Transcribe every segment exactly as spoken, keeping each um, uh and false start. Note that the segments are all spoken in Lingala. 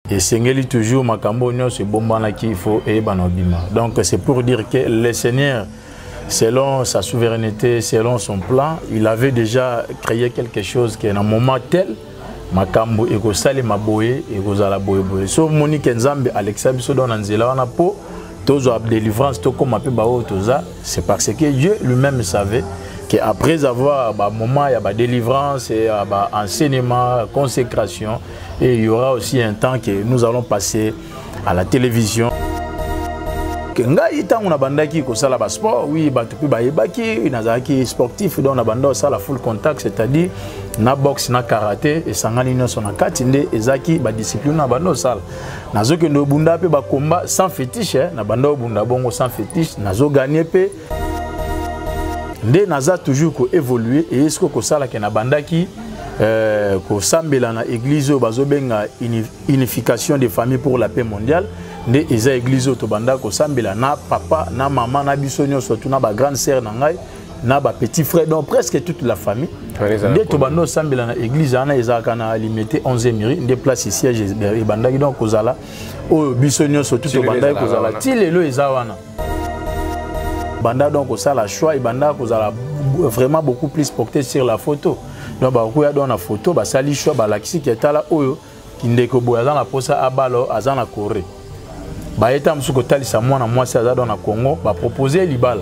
Et Sengeli toujours makambo c'est bombana qu'il faut et banobima. Donc c'est pour dire que le Seigneur, selon sa souveraineté, selon son plan, il avait déjà créé quelque chose qui est dans un moment tel, makambo et ko sale maboye et ko zala boye boye. So Monique Nzambe Alexa biso don nzela wana po tozo ab délivrance to comme appel bao toza, c'est parce que Dieu lui-même savait qu'après avoir un moment, il y a délivrance, il y a enseignement, consécration, et il y aura aussi un temps que nous allons passer à la télévision. Ngai tangu na bandaki ko sala ba sport, oui, ba tupi ba yebaki, nazaki sportif donc na banda sala full contact, c'est-à-dire na boxe na karaté et sangani nyonso na kati nde ezaki ba discipline na banda sala. Nazoke ndo bunda pe ba combat sans fétiche, na banda bunda bongo sans fétiche, nazo gagner pe nde naza toujours ko évoluer et est-ce que ko sala ke na bandaki euh ko sambela na église bazo benga unification des familles pour la paix mondiale. Nde eza église to banda ko sambela na papa na maman na bisonyo surtout na ba grande sœur na ngai na ba petit frère donc presque toute la famille. Nde to banda sambela na église ana eza kana limité onzième mairie nde place ici et banda donc kozala o bisonyo surtout to banda kozala ti lelo eza wana. Banda donc ça la choix et banda kozala vraiment beaucoup plus porté sur la photo. Donc ba ko ya dans la photo ba sali choix ba laxi qui est là oyo qui ndeko boya dans la posa abalo azana Corée. Ba eta msuko talisa mwana mwasi aza dans na Congo ba proposer libala.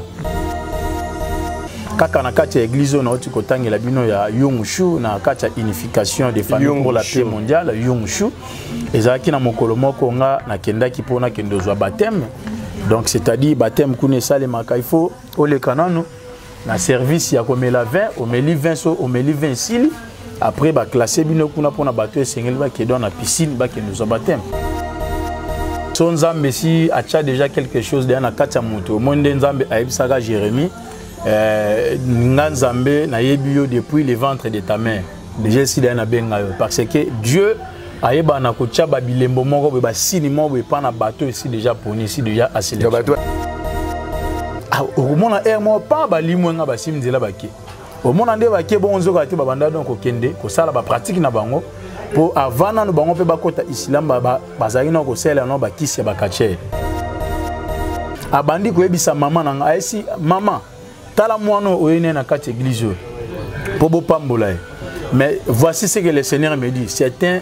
Kaka na kati ya église na oti kotangela bino ya Yungshu na kati ya unification des familles pour la paix mondiale Yungshu. Ezaki na mokolo moko nga na kendaki pona kendozwa baptême. Donc c'est-à-dire baptême kune sale maka il faut ole kanano na service ya komela vin, omeli vin so omeli vin sili après ba classer bino kuna pona bato esengeli ba ke dans na piscine ba ke nous baptême. Son Nzambe si acha déjà quelque chose dans na kati ya moto monde Nzambe ayebisaka Jérémie euh Nzambe na yebio depuis le ventre de ta mère déjà si dans na benga parce que Dieu ayeba na ko tcha ba bilembo moko ba sini moko pa na bateau ici déjà poni ici déjà assez le bateau ah au mona air mo pa ba limwe nga ba simzela bake au mona nde bake bonzo ka te ba banda donc ko kende ko sala ba pratique na bango pour avant na bango pe ba kota islam ba bazali na ko sela no ba kisi ba kache abandi ko ebisa mama na nga esi mama tala mwana oyene na kati église pour bo pambola mais voici ce que le Seigneur me dit c'est un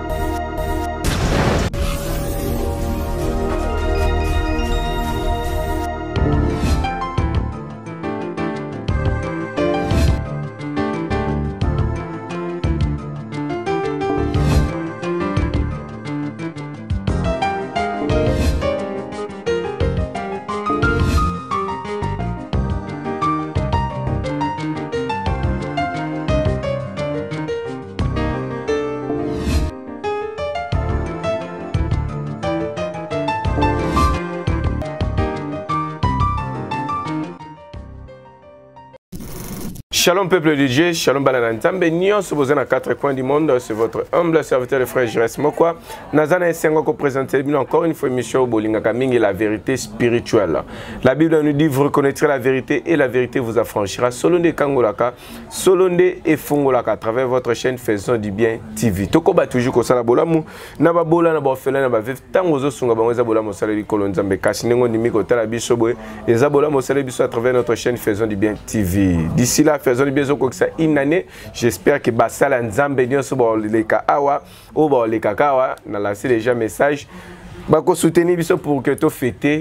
Shalom peuple de Dieu, shalom Balanantambe, Nyon se posant à quatre coins du monde, c'est votre humble serviteur, le frère Jérès Mokwa. Nazana Essengo ko présenter encore une fois émission Bolinga Kaming et la vérité spirituelle. La Bible nous dit vous reconnaîtrez la vérité et la vérité vous affranchira. Solonde Kangolaka, Solonde et Fongolaka à travers votre chaîne Faisons du bien T V. Toko ba toujours ko sala bolamu, na ba bola na ba fela na ba vif tango zo sunga bango za bolamu sala li kolonzambe kasinengo ndimi ko tala biso boy, et za bolamu sala biso à travers notre chaîne Faisons du bien T V. D'ici là faisons du bien une année, j'espère que Basala Nzambe nyonso bo le kaawa ou bo le kakawa na lancé déjà message ba ko soutenir biso pour que to fêter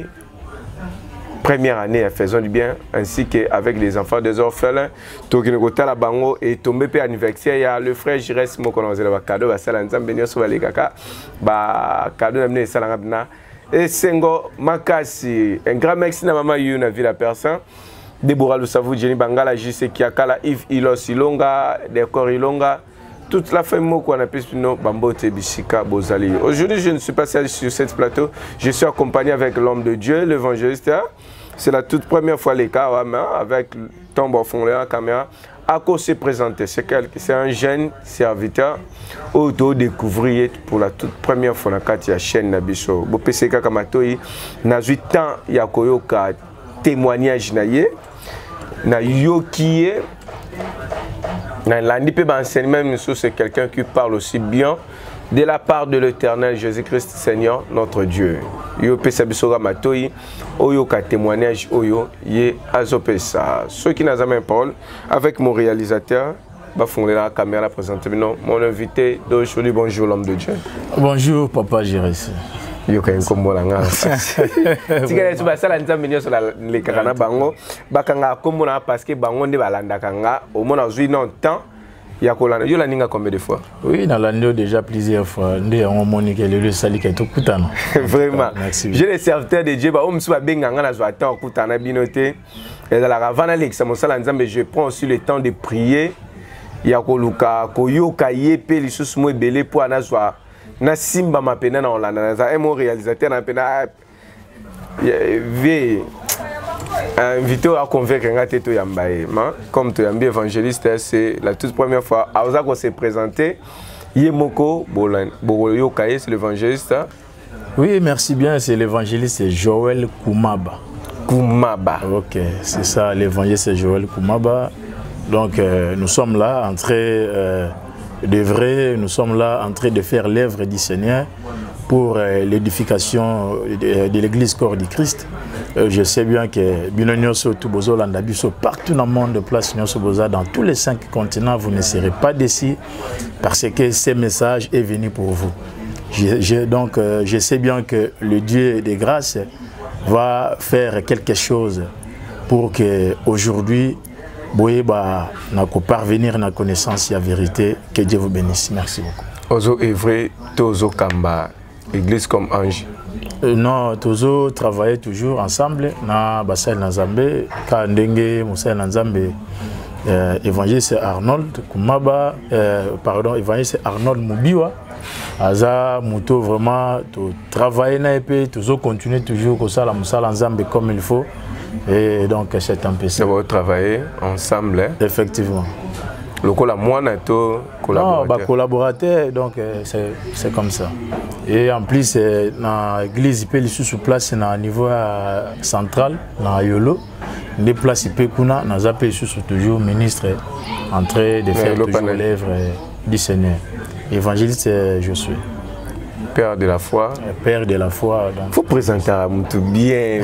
première année à Faisons du bien ainsi que avec les enfants des orphelins to ki ko tala bango et tomber pe anniversaire ya le frère Jérès Mokononze ba cadeau Basala Nzambe nyonso ba le kaka ba cadeau na mne sala ngabna et sengo makasi un grand merci na mama yu na vie la personne Deborah Lusavou, Jenny Bangala, J C Kiakala, Yves Ilos Ilonga, Dekor Ilonga, toute la famille qu'on appelle nous Bambote Bishika Bozali. Aujourd'hui, je ne suis pas seul sur cette plateau, je suis accompagné avec l'homme de Dieu, l'évangéliste. C'est la toute première fois les cas avec Tombe au fond de la caméra. À quoi se présenter? C'est un jeune serviteur auto-découvrir pour la toute première fois dans la chaîne Nabiso. Bopeseka Kamatoi, n'a huit ans, Yakoyoka. Témoignage naie na yokie na l'andipe enseignement c'est quelqu'un qui parle aussi bien de la part de l'Éternel Jésus-Christ Seigneur notre Dieu. Yo pesa bisoga matoi oyo ka témoignage oyo ye azopesa. Ceux qui n'ont jamais parole avec mon réalisateur va fonder la caméra présenter mon invité d'aujourd'hui. Bonjour l'homme de Dieu. Bonjour papa Jérès. Yo ka nkombo la nga. Tika tu ba sala nzambe nyo la le kakana bango bakanga kombo na parce que bango nde balanda kanga au moins aujourd'hui non temps. Il y a combien de fois? Oui, dans l'année déjà plusieurs fois. Nous avons monique le sali qui est tout coutant. Vraiment. Merci. Je les serviteurs de Dieu, on me soit benganga na zoata au coutant na binoté. Et dans la ravana lex, mon sala nzambe, je prends aussi le temps de prier. Il y a koluka koyoka yepe li sous mo belé pour anazwa na simba mapena na olanda na un mon réalisateur na pena ve invité à convaincre un gâteau Yambaye. Comme tu es évangéliste, c'est la toute première fois. Aoza qu'on s'est présenté. Yemoko Boroyokaye, c'est l'évangéliste. Oui, merci bien. C'est l'évangéliste Joël Koumaba. Koumaba. Ok, c'est ça. L'évangéliste Joël Koumaba. Donc euh, nous sommes là en train euh, de vrai, nous sommes là en train de faire l'œuvre du Seigneur pour euh, l'édification de, de l'église corps du Christ. Euh, je sais bien que Binonyoso Tubozo Landabiso, partout dans le monde de place Nyosoboza, dans tous les cinq continents, vous ne serez pas déçus parce que ce message est venu pour vous. Je, je, donc euh, je sais bien que le Dieu des grâces va faire quelque chose pour que aujourd'hui Boyeba n'a qu'à parvenir à la connaissance et à la vérité. Que Dieu vous bénisse. Merci beaucoup. Ozo est vrai, Tozo Kamba, église comme ange. Euh, non, Tozo travaillait toujours ensemble na Basel Nazambe, Kandenge, Moussa Nazambe, euh, évangéliste Arnold Koumaba, euh, pardon, évangéliste Arnold Moubiwa. Aza Mouto vraiment tout travailler na épée, Tozo continue toujours comme ça la Moussa Nazambe comme il faut. Et donc c'est un peu ça. Vous travaillez ensemble. Hein? Effectivement. Le collaborateur, collaborateur. Non, collaborateur, donc c'est comme ça. Et en plus, dans l'église, il peut aller sur place au niveau central, dans Yolo. Les places, il peut aller sur toujours ministre en train de faire toujours l'œuvre du Seigneur. Évangéliste, je suis. Père de la foi. Père de la foi. Il faut présenter à tout bien.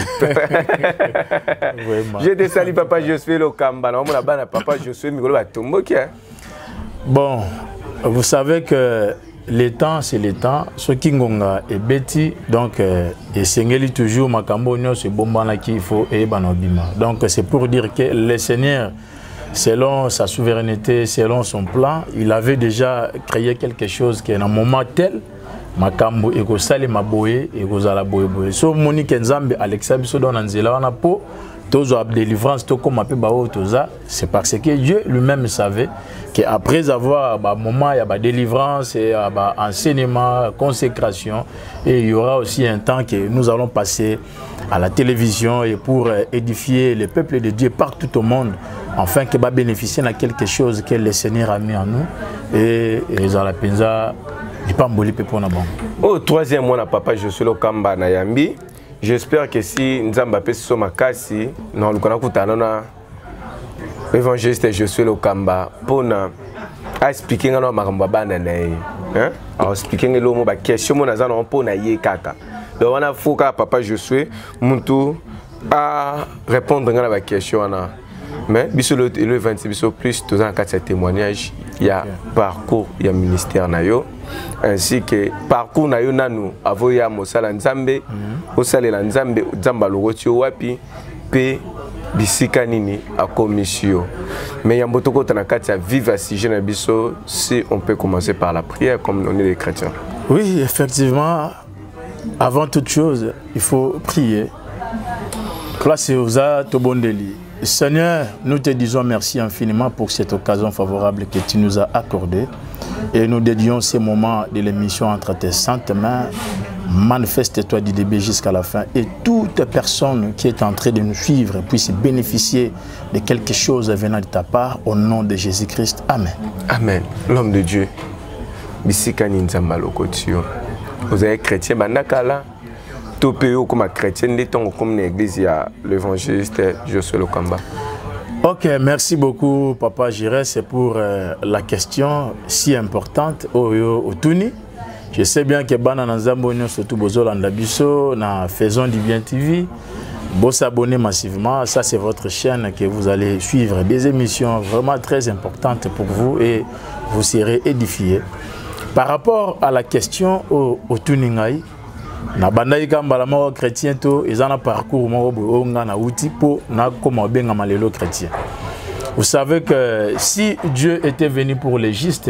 Je te salue, papa, je suis le Kamba. Papa, je suis le Bon, vous savez que le temps, c'est le temps. Ce qui est Betty, donc, et Sengeli toujours, Makambo, c'est Bombana qu'il faut et Banobima. Donc, c'est pour dire que le Seigneur, selon sa souveraineté, selon son plan, il avait déjà créé quelque chose qui est dans un moment tel. Makambo eko sali maboye eko zala boye boye so moni kenzambe Alexa biso don nzela wana po tozo ab délivrance to comme appelé bao toza c'est parce que Dieu lui-même savait que après avoir ba moment il y a ba délivrance et ba enseignement consécration et il y aura aussi un temps que nous allons passer à la télévision et pour édifier le peuple de Dieu partout au monde afin que ba bénéficier de quelque chose que le Seigneur a mis en nous et et à la penza. Au troisième mois, papa, je suis le Kamba na Yambi. J'espère que si Nzamba peut se makasi, non, le Konakutana, évangéliste, je suis le Kamba. Pour na expliquer à nos marambaba nanaï, hein, à expliquer le mot ba question mon azan on pour na yé kaka. Donc on a fouka papa, je suis muntu à répondre à la question ana. Mais biso le le vingt biso plus tous en quatre témoignages, il y a parcours, il y a ministère nayo. Ainsi que parcours na yo nanu avoya mosala nzambe osala nzambe nzamba logotio wapi pe bisika nini a commission mais ya mbotoko tanakati ya vive sujet na biso si on peut commencer par la prière comme on est des chrétiens. Oui, effectivement, avant toute chose, il faut prier. Place aux Tobondeli. Seigneur, nous te disons merci infiniment pour cette occasion favorable que tu nous as accordée. Et nous dédions ces moments de l'émission entre tes saintes mains. Manifeste-toi du début jusqu'à la fin. Et toute personne qui est en train de nous suivre puisse bénéficier de quelque chose venant de ta part. Au nom de Jésus-Christ. Amen. Amen. L'homme de Dieu. Bisika Ninzamba Lokotio. Vous êtes chrétien, Bandakala. Tout pays comme chrétien, comme l'église, il y a l'évangéliste Josué Lokamba. Ok, merci beaucoup, Papa Jérès, pour euh, la question si importante au Tuni. Je sais bien que bana na nzambo nyo surtout bozolanda biso na Faisons du Bien T V. Vous abonnez massivement, ça c'est votre chaîne que vous allez suivre des émissions vraiment très importantes pour vous et vous serez édifiés. Par rapport à la question au, au Tuningai, na bandai kambala moko chrétien to ezana parcours moko bonga na outil pour na koma benga malelo chrétien. Vous savez que si Dieu était venu pour les justes,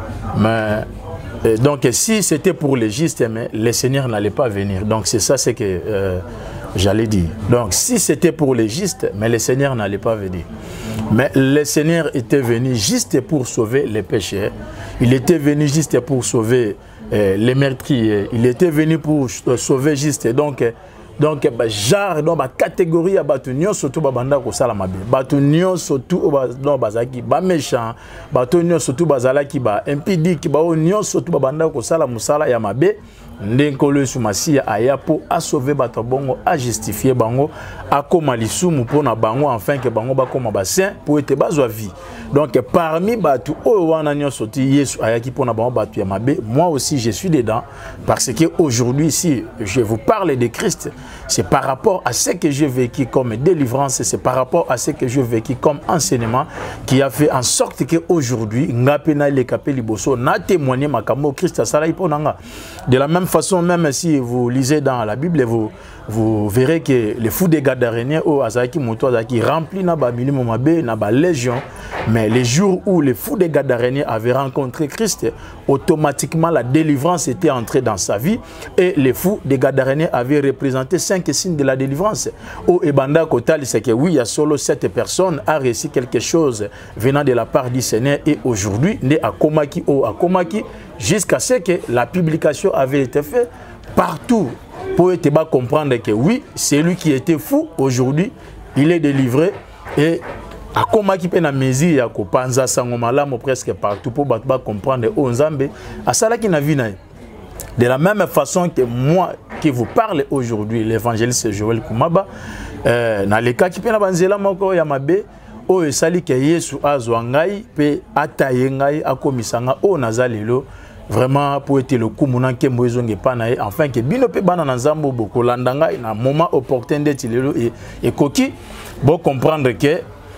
mais donc si c'était pour les justes, mais le Seigneur n'allait pas venir. Donc c'est ça, c'est que euh, j'allais dire. Donc si c'était pour les justes, mais le Seigneur n'allait pas venir. Mais le Seigneur était venu juste pour sauver les pécheurs. Il était venu juste pour sauver euh, les meurtriers. Il était venu pour euh, sauver juste. Donc, donc bah, genre, dans ma catégorie, batunio surtout babanda ko sala mabe. Batunio surtout dans bazaki ba méchant. Batunio surtout bazala ki ba impidique ba onio surtout babanda ko sala musala ya mabe. Ndenkolo sumasia aya po a sauver bato bongo, a justifier bango, a koma lisumu po na bango enfin que bango ba koma ba saint pour ete bazwa vie. Donc parmi batu o wana nyo soti Yesu aya ki po na bango batu ya mabe, moi aussi je suis dedans parce que aujourd'hui si je vous parle de Christ, c'est par rapport à ce que j'ai vécu comme délivrance, c'est par rapport à ce que j'ai vécu comme enseignement qui a fait en sorte que aujourd'hui ngapena le kapeli boso na témoigner makambo Christ asala iponanga. De la même façon, même si vous lisez dans la Bible, vous, vous verrez que les fous des Gadaréniens, au Azaki Moto Azaki, remplis na ba minimum mabe, na ba légion, mais les jours où les fous des Gadaréniens avaient rencontré Christ, automatiquement la délivrance était entrée dans sa vie et les fous des Gadaréniens avaient représenté cinq signes de la délivrance. Au Ebanda Kotali, c'est que oui, il y a solo sept personnes a réussi quelque chose venant de la part du Seigneur et aujourd'hui, né à Komaki ou à Komaki, jusqu'à ce que la publication avait été faite partout pour être comprendre que oui, c'est lui qui était fou, aujourd'hui, il est délivré et à Komaki pena mezi ya kopanza sangomalamo presque partout pour comprendre au Nzambe à ça là qui n'a vu na. De la même façon que moi qui vous parle aujourd'hui, l'évangéliste Joël Kumaba, euh, na le cas qui pena banzela moko ya mabe o esali ke Yesu azwa ngai pe ataye ngai akomisanga o nazalelo vraiment pour être le coup mon que moizonge panae enfin que bino pe bana na nzambo boko landanga na moment opportun d'être lelo et et koki bon comprendre que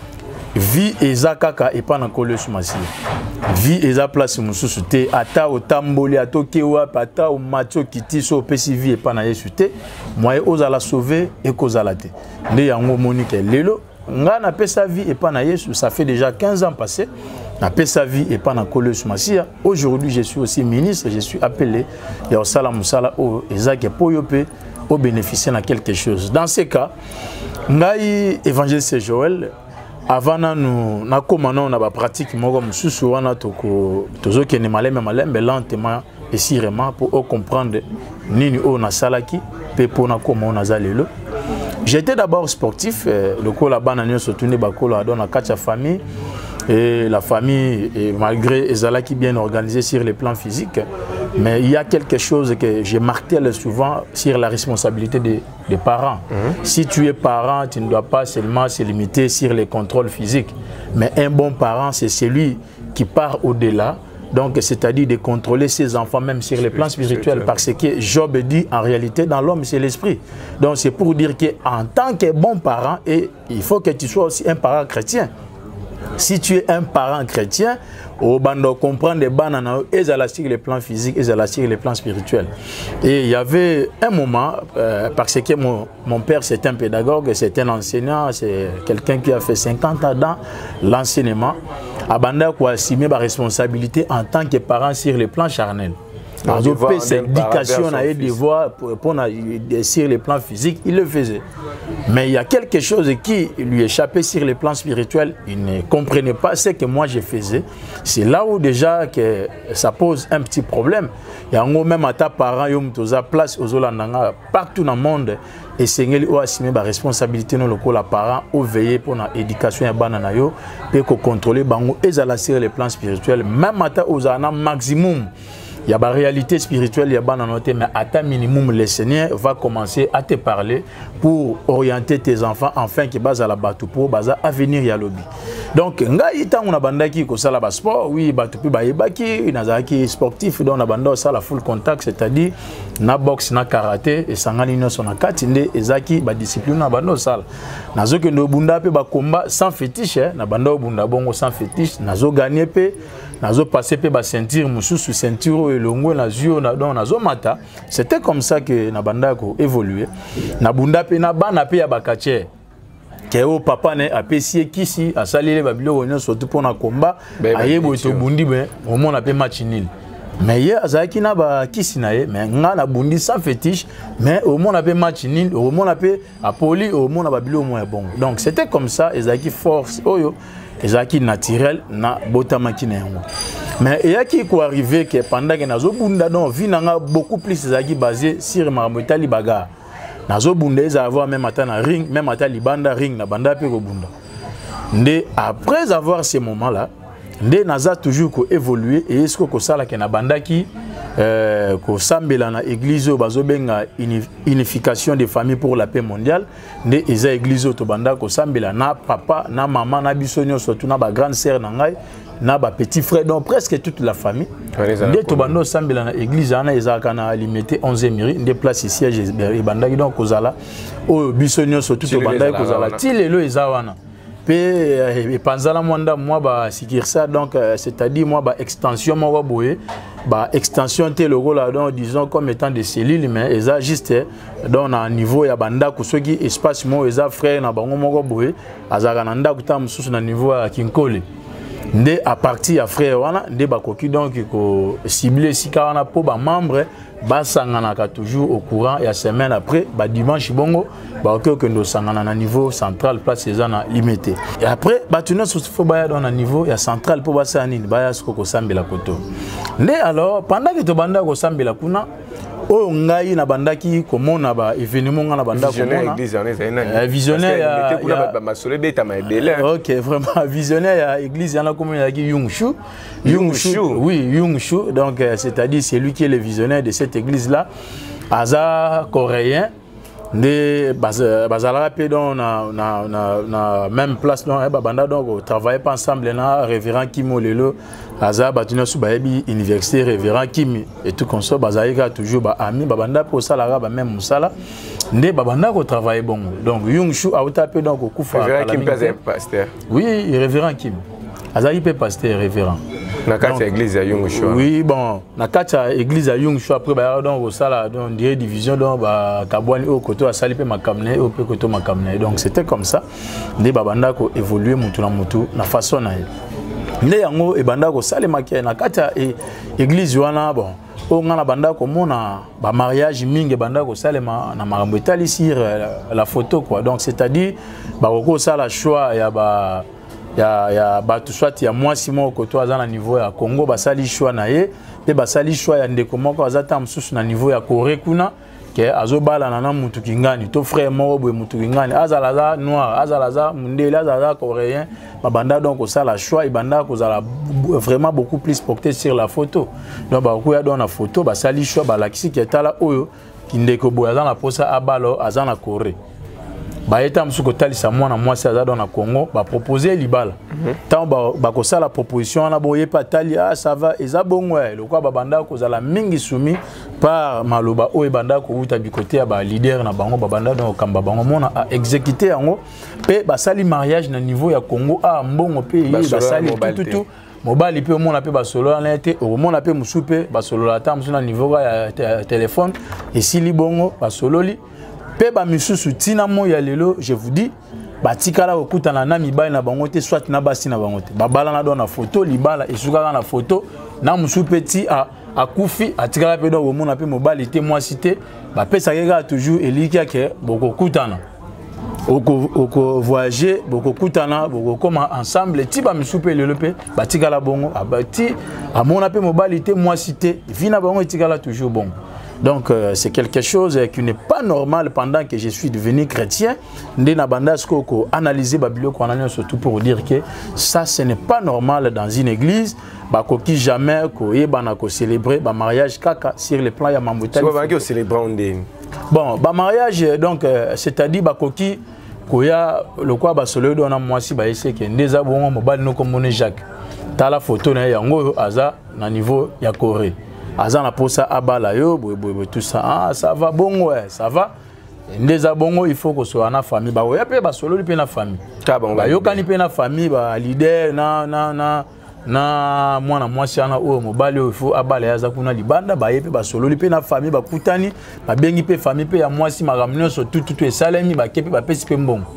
vie ezakaka et pas na kolo sumasi vie eza place mususu te ata otamboli atoke wa pata o matio kiti so pesi vie et pas na Yesu te moi ozala sauver et kozala te nde yango monique lelo nga na pesa vie et pas na Yesu ça fait déjà quinze ans passé na pesa vie et pas na Kolos Masia. Aujourd'hui je suis aussi ministre, je suis appelé ya osala musala o ezake poyope au bénéficier na quelque chose. Dans ce cas ngai évangéliste Joël avant nous na komana na ba pratique moko mususu wana toko tozoke ne maleme malembe lentement et sûrement pour comprendre nini o na salaki pe pona comment na zalelo. J'étais d'abord sportif, euh, le col là-bas n'a se tourné bakolo dans la quatre famille et la famille et malgré Ezala qui bien organisé sur les plans physiques, mais il y a quelque chose que j'ai marqué souvent sur la responsabilité des, des parents. Mm-hmm. Si tu es parent, tu ne dois pas seulement se limiter sur les contrôles physiques, mais un bon parent c'est celui qui part au-delà. Donc, c'est-à-dire de contrôler ses enfants même sur les plans spirituels. Parce que Job dit, en réalité, dans l'homme, c'est l'esprit. Donc, c'est pour dire qu'en tant que bon parent, et il faut que tu sois aussi un parent chrétien. Si tu es un parent chrétien, au bando comprendre des bananes, ils allaient sur les plans physiques, ils allaient sur les plans spirituels. Et il y avait un moment, euh, parce que mon, mon père c'est un pédagogue, c'est un enseignant, c'est quelqu'un qui a fait cinquante ans dans l'enseignement, abanda quoi assumer ma responsabilité en tant que parent sur les plans charnels. Par exemple, cette éducation à devoir pour sur les plans physiques, il le faisait. Mais il y a quelque chose qui lui échappait sur les plans spirituels. Il ne comprenait pas ce que moi je faisais. C'est là où déjà que ça pose un petit problème. Il y a même à ta parent, il y a place aux Olandanga partout dans le monde. Et c'est lui qui a assumé la responsabilité de les parents ou veiller pour l'éducation et bananayo pour contrôler bango et sur les plans spirituels. Même à ta aux maximum. il y a la réalité spirituelle, il y a la note, mais à ta minimum, le Seigneur va commencer à te parler pour orienter tes enfants afin qu'ils basent à la bateau pour baser à venir y a lobby. Donc, ngai tant on a bandaki ko sala ba sport, oui, bateau puis ba yebaki, nazaki sportif, donc on a banda ça la full contact, c'est-à-dire na boxe, na karaté et sangani no sona katinde ezaki ba discipline na banda ça. Nazo ke no bunda pe ba combat sans fétiche, na banda bunda bongo sans fétiche, nazo gagner pe nazo passer pe ba ceinture mususu ceinture elongo na zio na don nazo mata. C'était comme ça que na banda ko évoluer. Na bunda pe na bana pe ya bakache. Kéo papa ne apprécié kisi a salé babilo onyo surtout pour na combat ayebo to bundi be au moins na pe match nul. Mais hier azaki na ba kisi na ye mais nga na bundi sans fétiche mais au moins na pe match nul au moins na pe apoli au moins na babilo moins bon. Donc c'était comme ça ezaki force oyo ezaki naturel na botamaki na yango. Mais il y a qui ko arrivé que pendant que nazo bunda donc vie na beaucoup plus ezaki basé sur maramotali bagarre. Nazo bunda avoir même à na ring même à libanda ring na banda pe ko bunda. Ndé après avoir ces moments là ndé naza toujours ko évoluer et est-ce que ko sala ke na banda ki euh ko sambela na église bazo benga unification des familles pour la paix mondiale ndé eza église to banda ko sambela na papa na maman na bisonyo surtout na ba grande sœur na ngai na ba petit frère donc presque toute la famille ndé to banda sambela na église ana ezaka na limité onzième mairie ndé place ici et banda donc kozala o bisonyo surtout to banda kozala ti lelo ezawana et panzala mwanda moi ba sikir ça donc c'est-à-dire moi ba extension moi boye ba extension te le rôle donc disons comme étant des cellules mais eza juste dans un niveau ya banda ko soki espace mo eza frère na bango moko boye azaka na ndako ta mususu na niveau ya kinkole ndé à partir ya frère wana ndé ba koki donc ko cibler sika wana po ba membre basangana ka toujours au courant et à semaine après ba dimanche bongo ba que que nous sangana na niveau central place ezana limité et après ba tuna so faut ba dans un niveau ya central pour basa nini ba ya soko ko sambela koto ndé alors pendant que to banda ko sambela kuna o ngai na bandaki komona ba événement na banda komona visionnaire ya ya masole beta ma ebele OK vraiment visionnaire ya église yana komona ya Yungshu Yungshu oui Yungshu donc c'est-à-dire c'est lui qui est le visionnaire de cette église là aza coréen de bazala pe dans na na na même place donc ba banda donc travailler pas ensemble na révérend Kimo lelo aza batuna su baebi université révérend Kimi et tout comme ça bazaika toujours ba ami ba banda pour ça la ba même musala ndé ba banda ko travailler bon donc Yungshu a tapé donc au kufa révérend Kim pasteur oui révérend Kim azaï pe pasteur révérend na kati église ya Yungshu oui bon na kati église ya Yungshu après ba donc au sala donc dirait division donc ba kabwani au côté a sali pe makamne au pe côté makamne donc c'était comme ça ndé ba banda ko évoluer mutu na mutu na façon na ndé yango e banda ko sale makia na kati église wana bon o ngana banda ko mona ba mariage mingi banda ko sale na makambo etali sur la photo quoi donc c'est-à-dire ba ko sala choix ya ba ya ya batu soit ya moi Simon koto azana niveau ya Congo basali choix na ye pe basali choix ya ndeko moko azata msusu na niveau ya Corée kuna ke azobala na mutu kingani to frère moko boye mutu kingani azalaza noir azalaza mundele azalaza coréen babanda donc ça la choix ibanda kozala vraiment beaucoup plus porté sur la photo donc ba ko ya dans la photo basali choix balakisi ke tala oyo kindeko boye azana posa abalo azana Corée ba eta msuko talisa mwana mwasi aza dans na Congo ba proposer libala tant ba ba ko sala proposition na boye pa tali ah ça va eza bongo le quoi ba banda ko zala mingi soumis par maloba o e banda ko uta bi côté ya ba leader na bango ba banda donc kamba bango mona a exécuter yango pe ba sali mariage na niveau ya Congo a mbongo pe ba sali tout tout mobile pe mona pe ba solo na été au mona pe musupe ba solo la tam na niveau ya téléphone et si li bongo ba solo li pe ba misusu tina mo ya lelo je vous dis batikala okutana na mibali na bango te soit na basi na bango te babala na don na photo libala esuka na photo na musu petit a akufi atikala pe do mona pe mobali te moi cité ba pesa keka toujours eliki ke boko kutana oko oko voyager boko kutana boko koma ensemble ti ba musu pe lelo pe batikala bongo abati amona pe mobali te moi cité vina bango etikala toujours bon Donc euh, c'est quelque chose qui n'est pas normal pendant que je suis devenu chrétien. Ndena bandasko ko analyser babilo ko analyser surtout pour dire que ça ce n'est pas normal dans une église. Ba koki jamais ko yebana ko célébrer ba mariage kaka sur le plan ya mambuta. So ba ko célébrer on bon, ba mariage donc euh, c'est-à-dire ba koki koya le quoi ba solo dona mwasi ba ese ke ndeza bongo mobali no komone Jacques. Ta la photo na yango aza na niveau ya Corée. Aza na posa abala yo boy boy tout ça ah ça va bon ouais ça va ndeza bongo il faut que soit na famille ba ya pe ba solo pe na famille ta bon ba yo kani pe na famille ba leader na na na na mwana mwasi ana o mobali il faut abala ya za kuna libanda ba ye pe ba solo pe na famille ba kutani ba bengi pe famille pe ya mwasi makamnyo so tout tout esalemi ba kepe ba pesi pe mbongo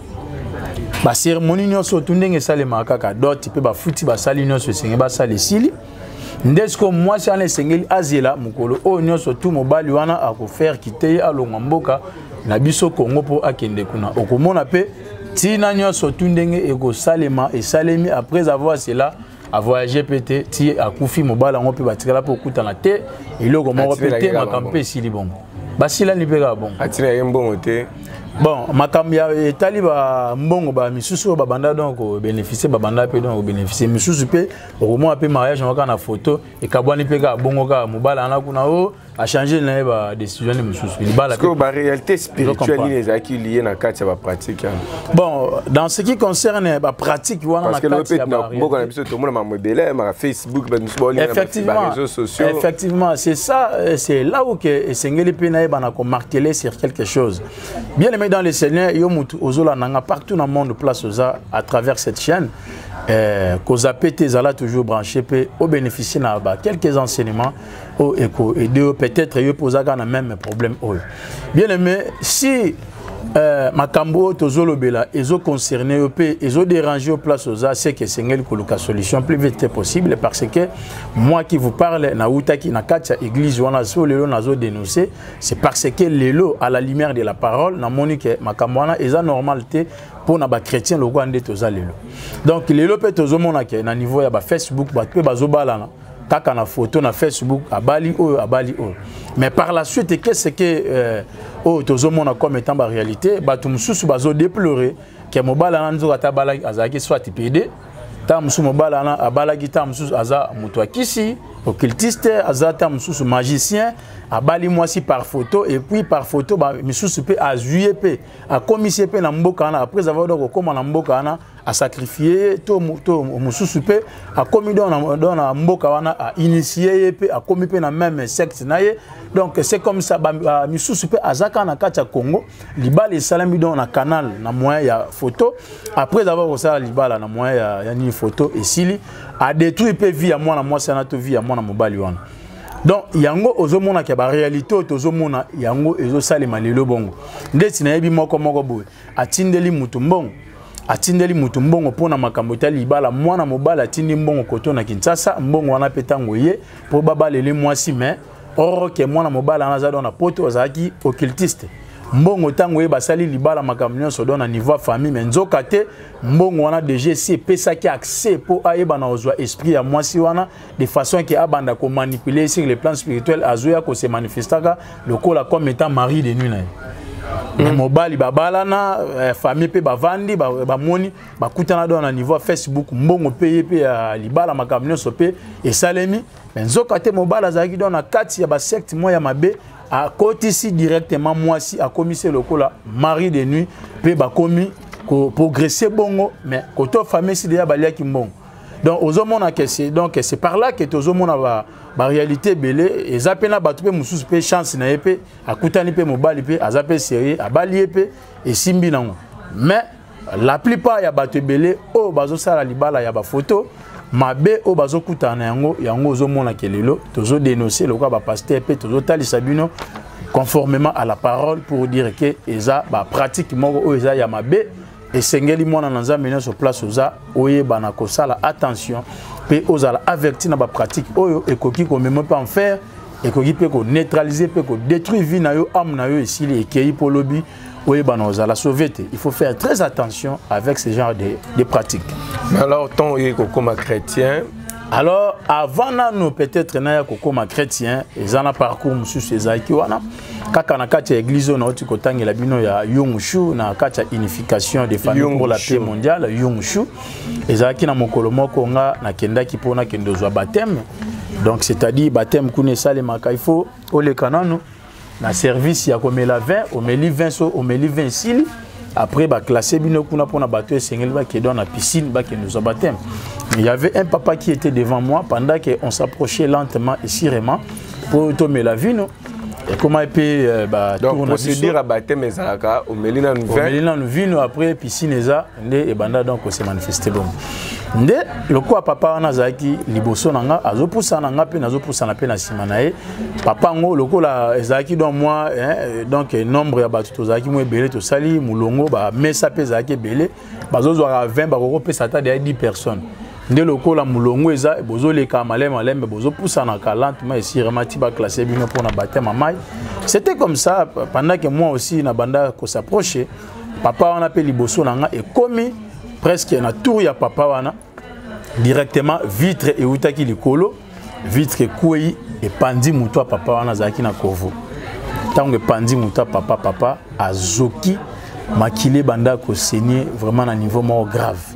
ba cérémonie nyonso tundenge salema kaka dot pe ba futi ba sali nyonso senge ba sali sili. Ndesko moi si on est sengeli azela mukolo o nyonso tout mobali wana ako faire quitter alonga mboka na biso Congo po akende kuna okomona pe tina nyonso tundenge eko salema et salemi après avoir cela a voyagé pété ti akufi mobali ngo pe batikala po kutana te iloko moko pété makampe sili bon basila ni pega bon atina yembongo te. Bon, makambi ya etali ba mbongo ba misusu ba banda donc bénéficier ba banda pe donc bénéficier misusu pe au moins pe mariage on na photo et kabwani pe ka bongo ka mobala na kuna o a changer na ba décision de misusu ni bala. Parce que ba réalité spirituelle les a qui lié na kati ba pratique. Bon, dans ce qui concerne ba pratique wana na kati ya ba mbongo na biso to mona ma modèle ma Facebook ba biso ba effectivement réseaux sociaux. Effectivement, c'est ça c'est là où que Sengeli pe na ba na ko marteler sur quelque chose. Bien aimé dans le Seigneur, Ozola Nanga partout dans le monde place Oza à travers cette chaîne. Koza Pété Zala toujours branché au bénéficier na quelques enseignements au éco et de peut-être yo posa na même problème. Bien aimé, si Makambo Tozolo Bela ezo concerné au pays ezo dérangé au place Oza, c'est que Sengel Koluka solution plus vite possible parce que moi qui vous parle na utaki na katia église wana so lelo nazo dénoncer, c'est parce que lelo à la lumière de la parole na monique Makambo wana eza normalité pour na ba chrétien lo kwande toza lelo. Donc lelo pe tozo mona ke na niveau ya ba Facebook ba pe bazo balana kaka na photo na Facebook abali o abali o. Mais par la suite qu'est-ce que euh, oh tozo mona comme étant ba réalité ba tout mususu bazo déplorer que mobala na nzo kata bala azaki soit P D ta musu mobala na abala gita mususu aza mutu akisi occultiste aza ta mususu magicien abali mwasi par photo et puis par photo ba mususu pe azuye pe a commisé pe na mboka na après avoir donc comment na mboka na a sacrifier to to mususu pe a commis dans na mboka wana a initié pe a commis pe na même secte na ye. Donc c'est comme ça ba misusu pe azaka na kati ya Congo libala salami dans na canal na moyen ya photo après avoir ça libala na moyen ya, ya ni photo et sili a détruit pe vie à moi na moi sana to vie à moi na mobali wana. Donc yango ozomona ke ba réalité tozomona yango ezo salema lelo bongo ndeti na yebi moko moko boye atindeli mutu mbongo atindeli mutu mbongo pona makambo tali libala mwana mobala atindi mbongo koto na Kinshasa mbongo wana petango ye po baba lele mwasi mais or que mwana mobala na za dona poto ozaki occultiste mbongo tango ye basali libala makambo nyonso dona niveau famille mais nzoka te mbongo wana D G C pesa ki accès po ayeba na ozwa esprit ya mwasi wana de façon que abanda ko manipuler sur le plan spirituel azoya ko se manifestaka lokola comme étant mari de nuit na Mm. Mobali babala na eh, famille pe bavandi ba, ba moni ba kutana do na niveau Facebook mbongo pe pe ya libala makamnyo so pe et salemi nzoka te mobala zaki do na kati ya ba secte mo ya mabe a côté ici directement moi si a commis ce lokola mari de nuit pe ba commis ko progresser bongo mais koto famille si déjà balia ki mbongo. Donc aux hommes que c'est donc c'est par là que tous hommes va la réalité belé et zapena batupé mususu pe chance na épée a kutani pe mobali pe a zapé sérieux a bali épée et simbi nango. Mais la plupart ya batu belé o bazo sala libala ya ba photo mabe o bazo kutana yango yango aux hommes que lelo tozo dénoncer le quoi ba pasteur pe tozo tali sabino conformément à la parole pour dire que eza ba pratique moko o eza ya mabe. Et sengeli mwana nanza mena sur place oza oye bana ko sala attention pe ozala averti na ba pratique oyo ekoki ko même pas en faire ekoki pe ko neutraliser pe ko détruire vie na yo âme na yo ici les ekei polobi oye bana ozala sauver. Il faut faire très attention avec ce genre de de pratiques. Mais alors tant eko comme chrétien Alors, avant nous peut-être na kokoma chrétien, ils en a parcours monsieur César wana. Kaka na kati église na oti kotangela bino ya Yungshu na kati unification des familles pour la paix mondiale Yungshu. Ezaki na mokolo moko nga na kendaki pona kendozwa baptême. Donc c'est-à-dire baptême kune sale makaifo ole kanano na service ya komela vin, omeli vin so omeli vin sili. Après ba classé bino kuna pona bateau esengeli ba ke dans la piscine ba kendozwa baptême. Il y avait un papa qui était devant moi pendant qu'on s'approchait lentement et sûrement pour tomber la vie. Et comment il peut euh, bah, donc procédure à baptême ezalaka au Melina nous vin. Au Melina nous vino après piscine eza et banda donc on s'est manifesté bon. Nde le quoi papa wana zaki liboso nanga azopusa nanga pe nazopusa na pe na simanae papa ngo loko la zaki donc moi hein, donc nombre ya batu zaki mo ebele to sali mulongo ba mesa pe zaki ebele bazozwa vingt ba ko pesa ta de dix personnes. Nde lokola mulongo eza bozo leka malem malem bozo poussa na lentement et sûrement ti ba classer bino pour na baptême mai. C'était comme ça pendant que moi aussi na banda ko s'approcher papa on appelle liboso nanga et commis presque na tour ya papa wana directement vitre et utaki likolo vitre kuyi et pandi muto papa wana zaki na kovo. Tango pandi muto papa papa azoki makile banda ko saigner vraiment na niveau mort grave.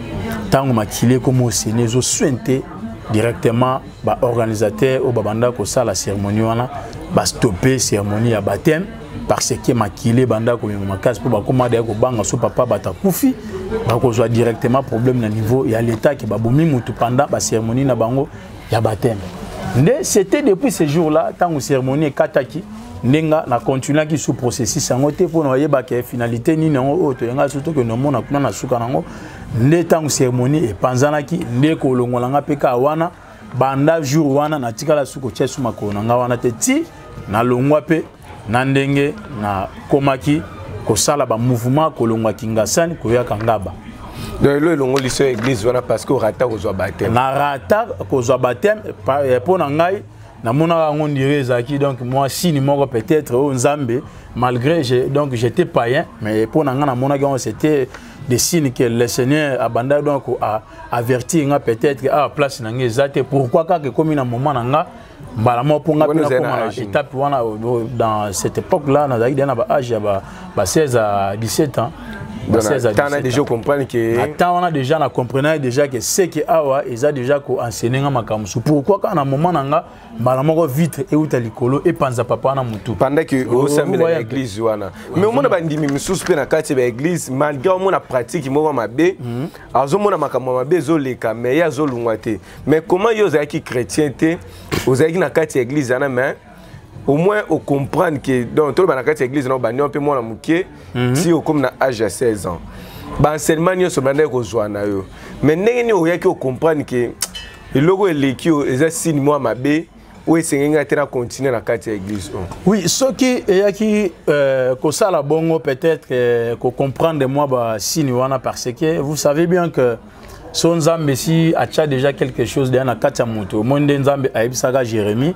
Tango makile comme au Séné zo sointé directement ba organisateur au babanda ko ça la cérémonie wana ba stopper cérémonie ya baptême parce que makile banda ko makas pour ba komanda ko banga so papa bata kufi ba ko zo directement problème na niveau ya l'état qui ba bomi mutu pendant ba cérémonie na bango ya baptême. Ndé c'était depuis ce jour-là tango cérémonie kataki nenga na continuer qui sous processus en côté pour noyer ba que finalité ni non auto nga surtout que no mona kuna na suka nango ne tango cérémonie et panzanaki ne ko longolanga peka wana banda jour wana na tikala suko tchesu makona nga wana te ti na longwa pe na ndenge na komaki ko sala ba mouvement ko longwa kingasani ko ya kangaba donc le longo liso église wana parce que rata ko zo baptême na rata ko zo baptême pour na ngai na mona on dirait zaki donc moi si ni moko peut-être au Nzambe malgré j'ai donc j'étais païen mais pour na na mona c'était des signes que le Seigneur abanda donc a averti nga peut-être à place na ngezate pourquoi ka que comme na moment nga balamo pour nga comme étape wana dans cette époque là na zaki na ba âge ba seize à dix-sept ans. On a déjà compris que attends on a déjà na comprenait déjà que c'est que awa ils a déjà ko enseigner nga makamsu pourquoi quand na moment nga malamoko vite et uta likolo et panza papa na mutu pendant que au sein de l'église wana mais au monde bandimi misusu pe na kati ba église malgré au monde pratique mo mabe azo mona makambo mabe zo leka mais ya zo lungwate mais comment yo za ki chrétien te ozaki na kati église ana mais au moins on comprend que dans tout le monde l'église non ba un peu moins la muké si au comme na âge à seize ans ba enseignement yo so banda ko zwana yo mais ndenge ni o yaki o comprendre que le logo eleki o eza signe moi mabe ou esenga tena continuer na kati église. Oui, ce qui yaki ko sala bongo peut-être ko comprendre moi ba signe wana parce que vous savez bien que son Nzambe si a déjà quelque chose dans la kati ya moto monde Nzambe aibisaka Jérémie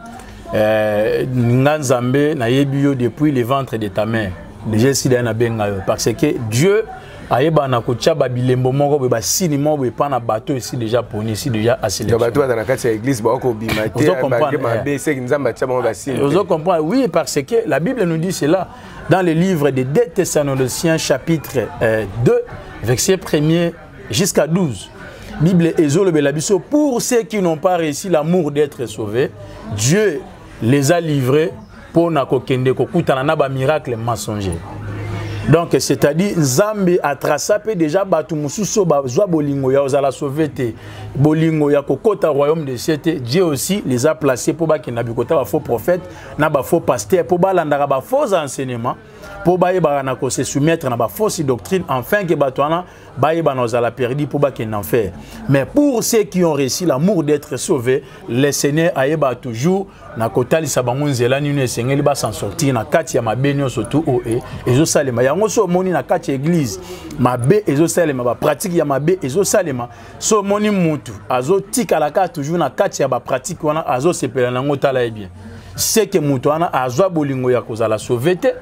Nzambe na yebio depuis le ventre de ta mère déjà si na benga parce que Dieu ayeba na kotia ba bilembo moko ba sini moko pa na bateau ici déjà poni ici déjà assez le bateau dans la carte église ba ko bimate ba mabe c'est Nzamba tia ba sini vous comprenez oui parce que la Bible nous dit cela dans le livre de deux Thessaloniciens chapitre euh, deux verset premier jusqu'à douze. Bible ezolo belabiso pour ceux qui n'ont pas réussi l'amour d'être sauvés Dieu les a livrés pour na kokende kokutana na ba miracle mensonger. Donc c'est-à-dire Nzambe a tracé déjà batu mususu ba zwa bolingo ya ozala sauver te bolingo ya kokota royaume de cieux. Dieu aussi les a placés pour ba kina bikota ba faux prophètes na ba faux pasteurs pour ba landaka ba faux enseignements pour ba yeba na ko se soumettre na ba fausse doctrine afin que batwana ba yeba na ozala perdu pour ba kina enfer. Mais pour ceux qui ont réussi l'amour d'être sauvés, le Seigneur a yeba toujours na kotali sabango nzela ninu esengeli ba s'en sortir na kati ya mabenyo surtout o e ezo salema yango so moni na kati ya église mabe ezo salema ba pratique ya mabe ezo salema so moni mutu azo tika la kati toujours na kati ya ba pratique wana azo sepela nango tala e bien c'est que mutu wana azwa bolingo ya kozala sauver te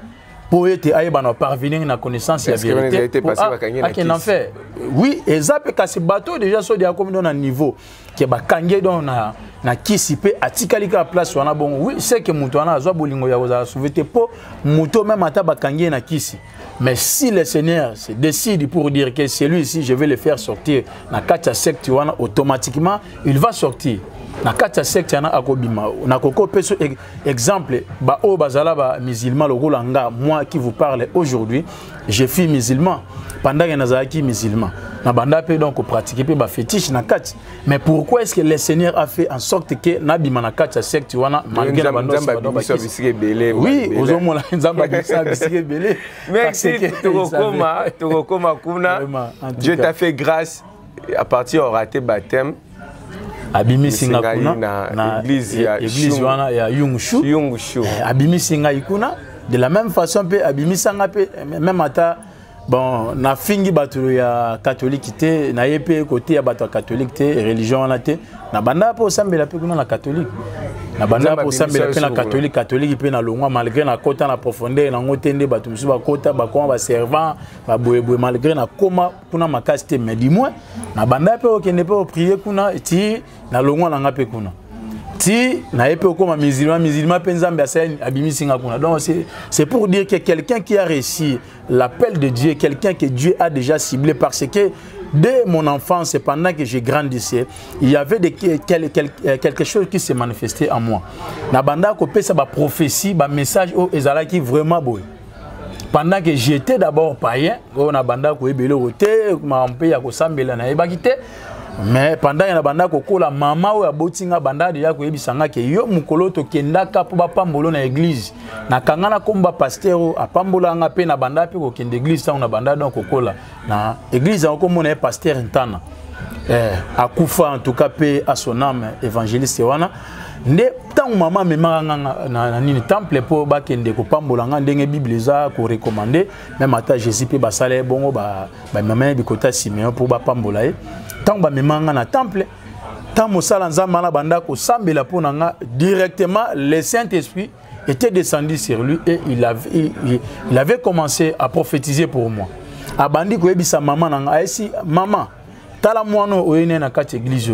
pour être parvenir à la connaissance de la vérité. Pour en fait. Oui, et ça peut casser bateau déjà sur des comme dans un niveau qui est kangé dans na na kisi pe atikalika place wana bon oui c'est que muto wana azwa bolingo ya za sauveté po muto même ata ba kangé na kisi. Mais si le Seigneur se décide pour dire que celui-ci je vais le faire sortir na kacha secte wana automatiquement il va sortir. Na kacha secte yana akobima na koko peso exemple ba o bazala ba musulman le rolanga moi qui vous parle aujourd'hui je suis musulman pendant que nazaki musulman na banda pe donc pratiquer pe ba fétiche na kati mais pourquoi est-ce que le Seigneur a fait en sorte que na bima na kacha secte wana malgré na banda oui ozomo la nzamba bisa bisike belé merci tokoma tokoma kuna Dieu t'a fait grâce à partir au raté baptême abimi singa kuna na église ya église wana ya Yungshu Yungshu abimi singa ikuna de la même façon pe abimi sanga pe même ata bon na fingi bato ya catholique te na yepe côté ya bato catholique te religion wana te na banda po sambela pe kuna na catholique na banda po sambela pe na catholique catholique pe na longwa malgré na kota na profondeur na ngotende bato musu ba kota ba koma ba servant ba boyeboy malgré na koma kuna makasi te mais du moins na banda pe okende pe prier kuna ti na longwa na ngape kuna ti na yepe okoma musulman musulman pe nzambe asali abimi singa kuna donc c'est c'est pour dire que quelqu'un qui a réussi l'appel de Dieu, quelqu'un que Dieu a déjà ciblé parce que dès mon enfance, pendant que j'ai grandissé, il y avait des, quel, quel, quelque chose qui s'est manifesté en moi. Nabanda kopé ça ba prophétie, ba message au ezala qui vraiment beau. Pendant que j'étais d'abord païen, on a banda ko ebele roté, ma mpe ya ko sambela na ebakité. Mais pendant que banda ko la mama ou ya botinga banda déjà ko ebisanga ke yo mukolo to kendaka po ba pambolo na église. Na kangana komba pasteur a pambola nga pe na banda pe ko kende église ça on a banda donc kokola na église on comme on est pasteur intana. Eh akufa en tout cas pe à son âme évangéliste wana. Nde tant maman me manga na nini temple po ba kende ko pambola nga ndenge bible za ko recommander même ata Jésus pe ba sale bongo ba ba maman bi kota Simeon pour ba pambola e tant ba me manga na temple tant mosala nzamba na banda ko sambela po nga directement le Saint-Esprit était descendu sur lui et il avait il, il avait commencé à prophétiser pour moi. Abandi ko ebisa maman nanga aisi maman tala mono oyene na kati église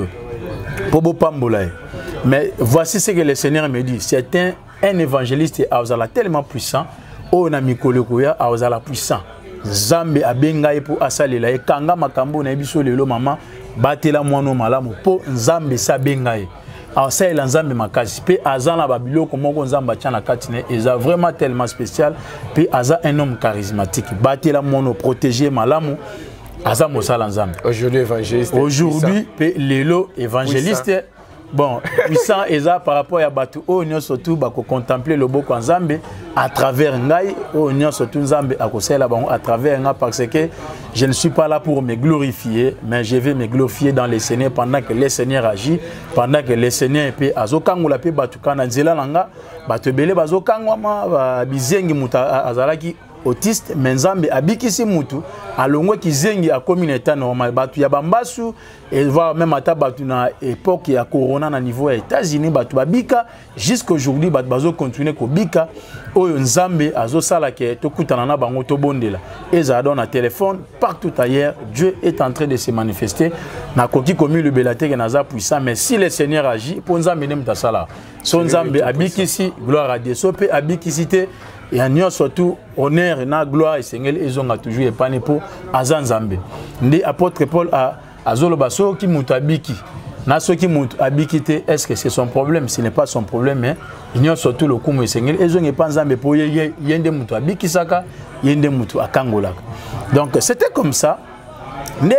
po bo pambola e. Mais voici ce que le Seigneur me dit. C'est un, un évangéliste Aozala tellement puissant. On a mis Kolokoya Aozala puissant. Zambe abengaye pour asalela e kanga makambo na biso lelo mama batela mwana malamu po nzambe sa bengaye. Alors ça il nzambe makasi pe azana babilo comment nzamba tchana katine eza vraiment tellement spécial pe aza un homme charismatique. Batela mwana protéger malamu aza mosala nzambe. Aujourd'hui évangéliste. Aujourd'hui pe lelo évangéliste puissant. Bon, puissant eza par rapport à Batu, oh nyo surtout bako contempler le boko nzambe à travers ngai, oh nyo surtout nzambe akosela bango à travers nga parce que je ne suis pas là pour me glorifier, mais je vais me glorifier dans le Seigneur pendant que le Seigneur agit, pendant que le Seigneur peut azokangola pe batu kana nzela nanga, batu bele bazokangwa bizengi muta azalaki autiste menzambe abikisi mutu alongwe kizengi a communauté normal batu ya bambasu et voir même ata batu na époque ya corona na niveau ya États-Unis batu babika jusqu'aujourd'hui batu bazo continuer ko bika oyo nzambe azo sala ke to kutana na bango to bondela eza dans na téléphone partout ailleurs Dieu est en train de se manifester na koki komi le belate ke naza puissant mais si le Seigneur agit pour nzambe nem ta sala son nzambe abikisi gloire à Dieu sope abikisi te et en surtout honneur na gloire et Seigneur ils ont toujours épanoui pour azanzambe ndi apôtre Paul a azolo baso ki mutabiki na so ki mutabiki est-ce que c'est son problème ce n'est pas son problème mais il surtout le kumu et Seigneur ils ont épanoui pour yende mutabiki saka yende mutu akangola donc c'était comme ça ne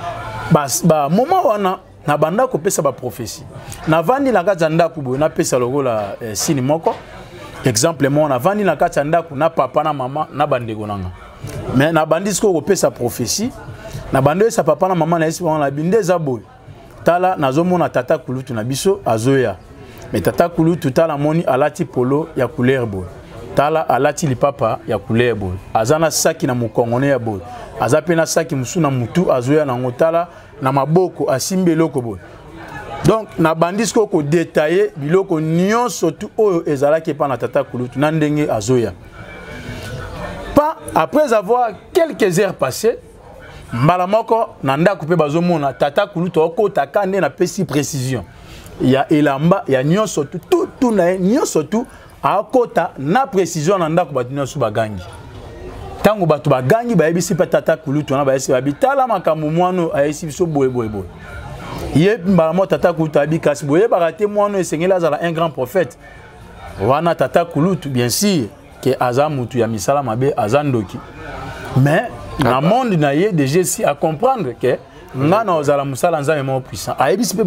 ba ba moment wana na banda ko pesa ba prophétie na vandi la kazanda kubo na pesa logola eh, sini moko exemple moi na vandi na kati ndaku na papa na mama na bandeko nanga mais na bandisiko ko pesa prophétie na bando sa papa na mama na esi na binde za boy tala nazomona tata kulutu na biso azoya mais tata kulutu tala moni alati polo ya couleur boy tala alati lipapa ya couleur boy azana saki na mukongone ya boy azapena saki musuna mutu azoya na ngotala na maboko asimbe loko boy. Donc na bandisiko ko détailler biloko nyonso tout oyo ezala ke pa na tata kulutu na ndenge azoya après avoir quelques heures passées, Malamoko nanda coupé bazomona tata kuluto okota kande na pesi précision. Il y a elamba, il y a nyonso tout tout tout na nyonso tout a okota na précision nanda ko batina su bagangi. Tango batu bagangi ba yebisi pa tata kuluto na ba yesi babitala makambo mwano ayesi biso boye boye boye. Yé Malamo tata kuluto abikasi boye barate mwano esengela za un grand prophète. Wana tata kuluto bien sûr que azamutu ya misala mabe azandoki. Mais dans le monde, il y a des gens à comprendre que nous avons un puissant. Il y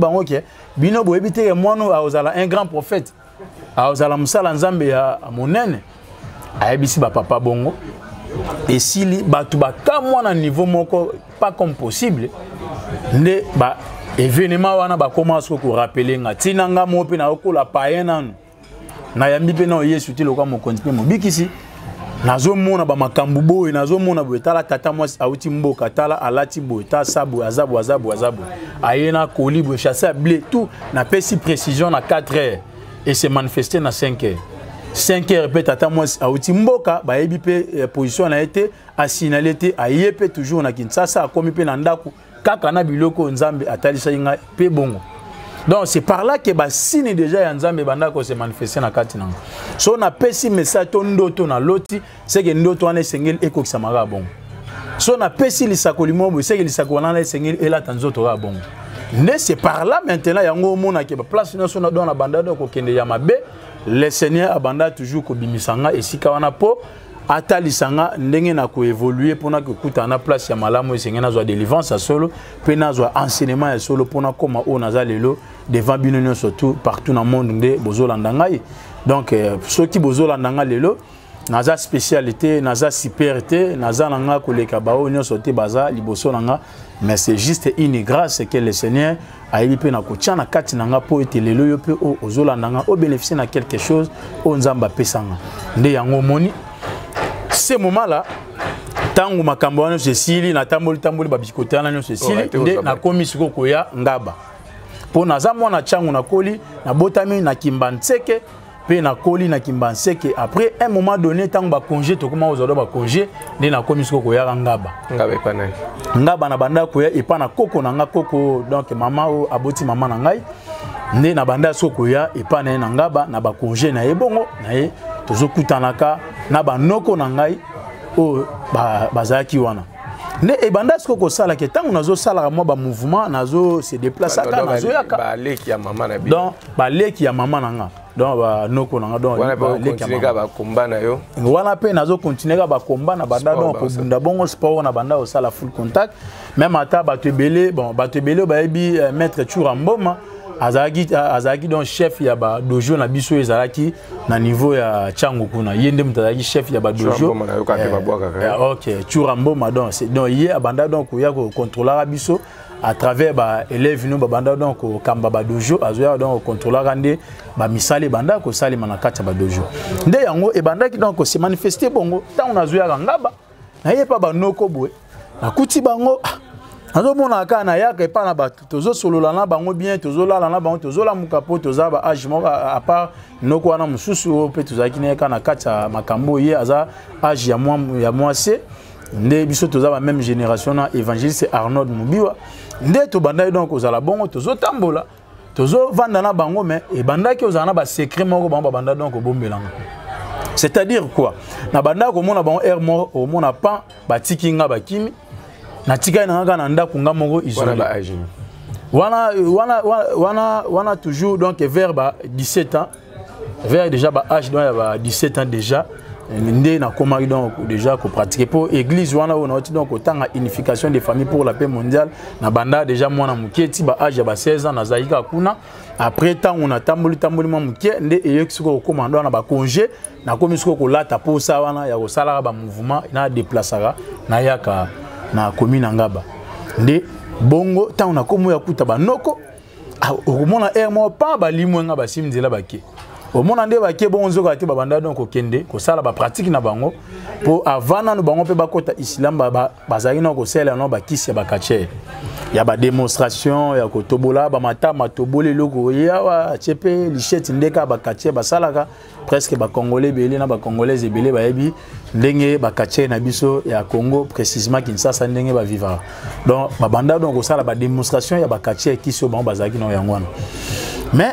a un grand prophète. Il y a un papa bongo. Et si il y a un niveau pas comme possible, les événements commencent à rappeler. Tinanga mope na okola paena na yambi pe na yesu ti lokwa mo continue mo bikisi. Nazo mona ba makambu boy nazo mona boy tala tata mwasi auti mboka tala alati boy ta sabu azabu azabu azabu ayena koli boy chasser blé tout na pesi précision na quatre heures et se manifester na cinq heures cinq heures pe tata mwasi auti mboka ba yebi pe position na été a signalé té ayepe toujours na Kinshasa akomi pe na ndako kaka na biloko nzambe atalisa inga pe bongo. Donc c'est par là que ba signe déjà ya nzambe banda ko se manifester na kati nanga. So na pesi message to ndoto na loti c'est que ndoto wana sengel eko kisamara bon. So na pesi lisakoli mo c'est que lisakoli wana sengel ela tanzoto ra bon. Mais c'est par là maintenant yango mona ke ba place na so na don na banda ko kende ya mabe le Seigneur abanda toujours ko bimisanga esika wana po atalisanga ndenge na ko évoluer pona ko kuta na place ya malamu esengena na zo délivrance solo pe na zo enseignement ya solo pona koma o naza lelo devant bino surtout partout dans le monde nde bozolanda ngai. Donc ceux qui bozolanda ngai lelo naza spécialité naza superité naza nanga koleka bao nyonso te baza liboso nanga, mais c'est juste une grâce que le Seigneur a eu pe na kotia na kati nanga po ete lelo yo pe o ozolanda ngai o bénéficier na quelque chose o nzamba pesanga nde yango moni. Ce moment-là, tangu makambo wana sesili na tamboli tamboli babikotana nyo sesili nde na komi siko koya ngaba. Po naza mwana changu na koli na botami na kimbanseke pe na koli na kimbanseke après un moment donné tangu ba congé to koma ozodo ba congé nde na komi siko koya ngaba. Ngaba epana. Ngaba na banda koya epana koko na nga koko donc mama o aboti mama na ngai nde na banda siko koya epana na ngaba na ba congé na ebongo na ye tozokutanaka na banoko na ngai o bazaki wana ne ebanda siko ko sala ke tangu nazo sala mo ba mouvement nazo se déplacer ka nazo yaka ba leki ya mama na bi donc ba leki ya mama na nga donc ba noko na nga donc ba leki ya mama ba komba na yo wana pe nazo continuer ba komba na banda donc ko bunda bongo sport na banda o sala full contact même ata ba tebele bon ba tebele ba yebi maître Churamboma azaki azaki donc chef ya ba dojo na biso ezalaki na niveau ya chango kuna yende mutazaki chef ya ba dojo eh, OK Churamboma donc c'est donc yé abanda donc ya ko contrôler biso à travers ba élèves no ba banda donc kamba ba dojo azoya donc contrôler rande ba misale banda ko sali manakata ba dojo nde yango e banda ki donc se manifester bongo tant on azoya ngaba na yé pa ba noko boy na kuti bango azo mona ka na yaka epa na bato tozo solola na bango bien tozo lala na bango tozo la mukapo toza ba age moko à part noko wana mususu pe tozaki na ka na kata makambo ye aza age ya moi ya moi c'est nde biso toza ba même génération na évangéliste Arnold Mubiwa nde to banda donc ozala bongo tozo tambola tozo vanda na bango mais e banda ki ozana ba secret moko bango banda donc bombelanga. C'est-à-dire quoi na banda ko mona bango air mort au mona pas ba tikinga ba kimi na tika na nga na ndako nga moko isolé wana wana wana wana toujours donc vers ba dix-sept ans vers déjà ba âge donc ba dix-sept ans déjà ndé na komari donc déjà ko pratiquer pour église wana on a donc autant unification des familles pour la paix mondiale na banda déjà mwana muketi ba âge ba seize ans na zaika kuna après temps on a tamboli tamboli mwa muke ndé eyexiko ko commando na ba congé na komisiko ko lata pour ça wana ya ko sala ba mouvement na déplacer na yaka na commune ngaba nde bongo tant na komo ya kuta banoko okomona air mo pa ba limwe ngaba simzela bake au monde ande ba ke bonzo ka te ba banda donc okende ko sala ba pratique na bango pour avant na bango pe ba kota islam ba bazali na ko sala no ba kisi ba kache ya ba démonstration ya ko tobola ba mata matobole loko ya wa chepe lichette ndeka ba kache ba salaka presque ba congolais belé na ba congolais belé ba yebi ndenge ba kache na biso ya Congo précisément Kinshasa ndenge ba vivre donc ba banda donc ko sala ba démonstration ya ba kache kisi ba bazali na yangwana mais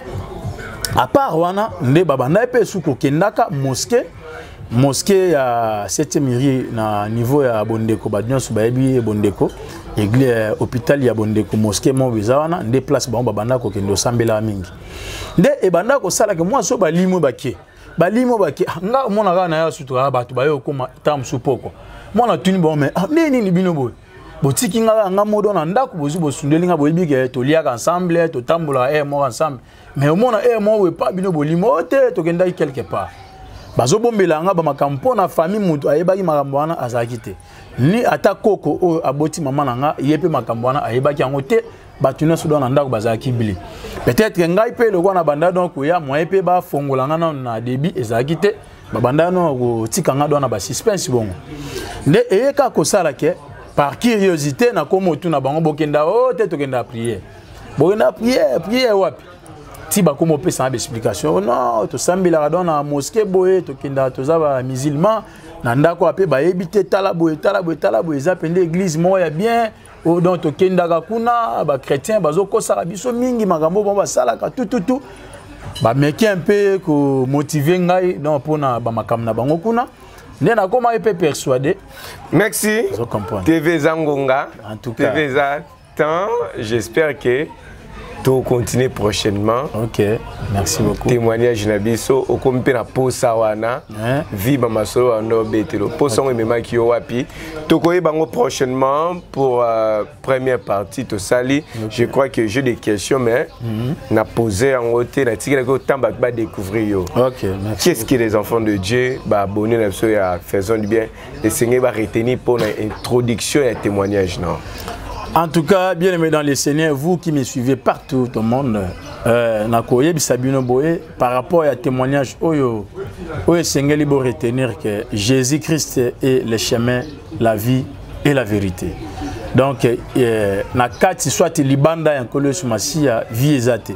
à part wana nde babanda pe suko kendaka mosquée mosquée ya septième ri na niveau ya Bondeko ba nyonso ba yebi Bondeko église hôpital ya Bondeko mosquée mo bizawana nde place ba babanda ko kendo sambela mingi nde e banda ko sala ke moi so ba limo baké ba limo baké nga mona ga na ya sutura ba to ba yo koma tam supoko mona tuni bon mais nini ni bino boy botiki nga nga modo na ndako bozu bosundeli nga boyebi ke to liaka ensemble to tambola e mo ensemble mais au monde e mo we pas bino bolimo te to kenda quelque part bazo bombela nga ba makampo na famille mutu ayebaki makambo wana azaki te ni ata koko o aboti mama na nga yepe makambo wana ayebaki yango te batuna so na ndako bazaki bili peut-être ngai pe le na banda donc ya mo yepe ba fongola nga na débit ezaki te ba banda no ko tika nga do na ba suspense bongo nde eyeka ko sala ke par curiosité na komo tu na bango bokenda o te to kenda prier bokenda prier prier wapi ti ba komo pe sans explication non to sambila dans na mosquée boye to kenda to za ba musulman na ndako ape ba ebite tala boye tala boye tala boye za pende église mo ya bien o donc to kenda ka kuna ba chrétien bazo ko sala biso mingi makambo bon ba sala ka tout tout tout ba meki un peu ko motiver ngai donc pona ba makam na bango kuna nena comment il peut persuader. Merci. T V Zangonga. En tout cas. T V Zatan. J'espère que tu continues prochainement. Ok. Merci beaucoup. Témoignage nabiso au kompe na posa wana. Viba masolo ando betelo. Posa ngo mema ki wapi. Tokoye bango prochainement pour euh, première partie to sali. Okay. Je crois que j'ai des questions mais mm -hmm. na posé en côté na tikela ko tamba ba découvrir yo. OK, merci. Qu'est-ce que les enfants de Dieu ba abonner na so ya faisons du bien et Seigneur va retenir pour l'introduction et témoignage non. En tout cas, bien aimé dans les Seigneurs, vous qui me suivez partout au monde, euh, Nakoye Bisabino Boye, par rapport à témoignage, Oyo, Oyo Seigneur libre retenir que Jésus-Christ est le chemin, la vie et la vérité. Donc, euh, na kati soit libanda en kolo sumasia vie ezate.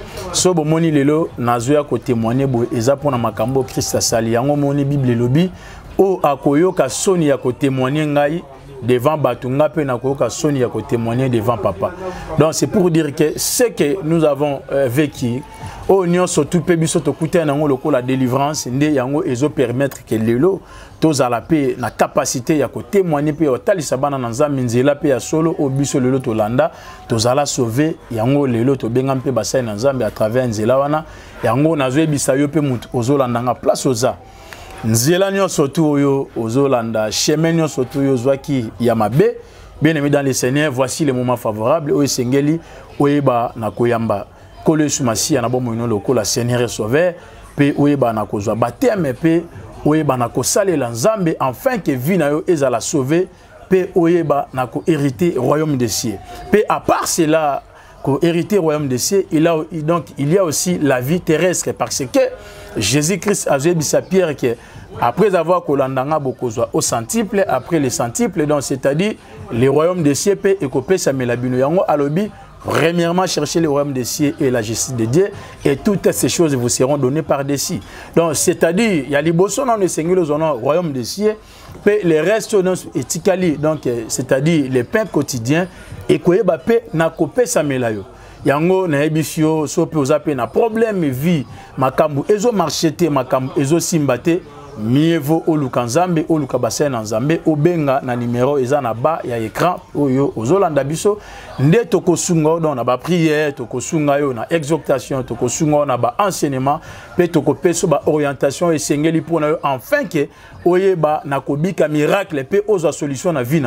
So bo moni lelo nazoya ko témoigner bo eza pona makambo Christ asali yango moni Bible lobi o akoyo ka soni ya ko témoigner ngai devant Batunga pe na koyoka soni ya ko témoigner devant papa. Donc c'est pour dire que ce que nous avons euh, vécu au nion surtout pe biso to kuta na ngolo ko la délivrance nde yango ezo permettre que lelo toza la paix na capacité ya ko témoigner pe otalisa bana na nzambe nzela pe ya solo o biso lelo to landa toza la sauver yango lelo to benga pe basai na nzambe à travers nzela wana yango nazo ebisa yo pe mutu ozolanda nga place oza nzela nyonso tu oyo ozolanda chemin nyonso tu oyo zwaki ya mabe. Bien aimé dans les Seigneurs, voici les moments favorables oyo sengeli oyeba na koyamba kolo sumasi na bomo ino lokola Seigneur sauveur pe oyeba na kozwa baptême pe oyeba na kosalela nzambe afin que vie na yo ezala sauver pe oyeba na ko hériter royaume des cieux. Pe à part cela ko hériter royaume des cieux, il a donc il y a aussi la vie terrestre parce que Jésus-Christ a dit à Pierre que après avoir kolandanga bokozwa au centuple, après les centuples, donc c'est-à-dire les royaumes des cieux et kopé samela bino yango alobi. Premièrement, cherchez le royaume des cieux et la justice de Dieu, et toutes ces choses vous seront données par-dessus. Donc, c'est-à-dire, il y a les bossons dans le Seigneur, le royaume des cieux, et les restes éthiques, donc, c'est-à-dire les pains quotidiens, et que vous avez na kopé samelayo. Yango na ebisio sope ozape na problème vie makambu ezo marchete makambu ezo simbate mieux vaut oluka nzambe oluka bassin na nzambe obenga na numéro eza na bas ya écran oyo ozolanda biso nde tokosunga don na ba prière tokosunga yo na exhortation tokosunga na ba enseignement pe tokopeso ba orientation esengeli pona yo enfin que oyeba na kobika miracle pe oza solution na vie na yo.